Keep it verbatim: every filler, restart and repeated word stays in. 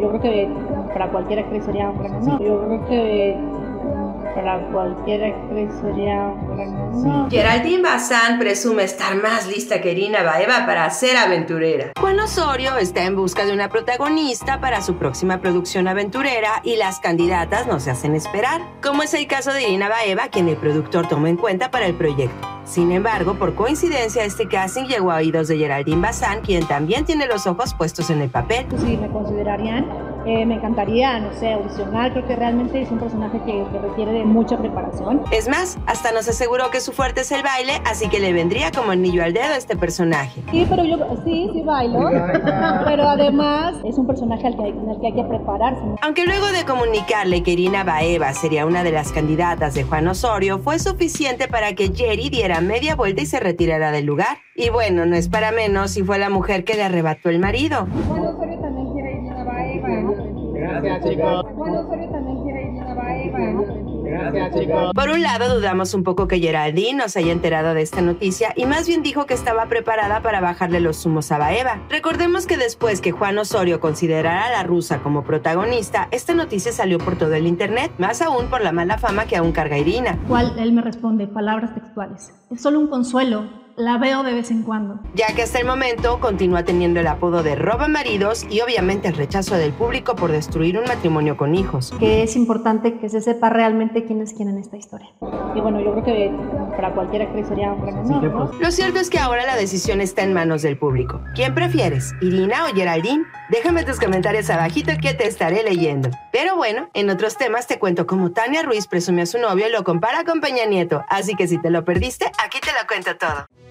Yo creo que para cualquier actriz sería un gran honor. Yo creo que para cualquier actriz sería un gran honor. Geraldine Bazán presume estar más lista que Irina Baeva para ser aventurera. Juan Osorio está en busca de una protagonista para su próxima producción aventurera y las candidatas no se hacen esperar, como es el caso de Irina Baeva, quien el productor tomó en cuenta para el proyecto. Sin embargo, por coincidencia, este casting llegó a oídos de Geraldine Bazán, quien también tiene los ojos puestos en el papel. Si me considerarían, eh, me encantaría, no sé, audicionar. Creo que realmente es un personaje que, que requiere de mucha preparación. Es más, hasta nos aseguró que su fuerte es el baile, así que le vendría como anillo al dedo este personaje. Sí, pero yo sí, sí bailo, pero además es un personaje al que hay, al que hay que prepararse. Aunque luego de comunicarle que Irina Baeva sería una de las candidatas de Juan Osorio, fue suficiente para que Jerry diera media vuelta y se retirara del lugar. Y bueno, no es para menos si fue la mujer que le arrebató el marido. Juan Osorio también quiere Irina Baeva. Gracias, chicos. Juan Osorio también quiere Irina Baeva. Gracias, chicos. Por un lado, dudamos un poco que Geraldine nos haya enterado de esta noticia y más bien dijo que estaba preparada para bajarle los humos a Baeva. Recordemos que después que Juan Osorio considerara a la rusa como protagonista, esta noticia salió por todo el internet, más aún por la mala fama que aún carga Irina. ¿Cuál? Él me responde, palabras textuales. Es solo un consuelo. La veo de vez en cuando. Ya que hasta el momento continúa teniendo el apodo de roba maridos y obviamente el rechazo del público por destruir un matrimonio con hijos. Que es importante que se sepa realmente quién es quién en esta historia. Y bueno, yo creo que para cualquier actriz sería un gran honor, ¿no? Lo cierto es que ahora la decisión está en manos del público. ¿Quién prefieres, Irina o Geraldine? Déjame tus comentarios abajito que te estaré leyendo. Pero bueno, en otros temas te cuento cómo Tania Ruiz presume a su novio y lo compara con Peña Nieto. Así que si te lo perdiste, aquí te lo cuento todo.